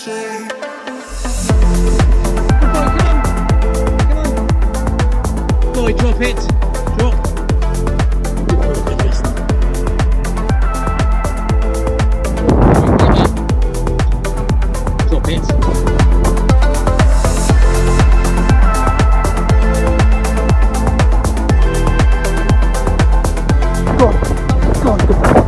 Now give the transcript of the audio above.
shade. Boy, drop it. Drop. Drop it. Go on, go on, go on.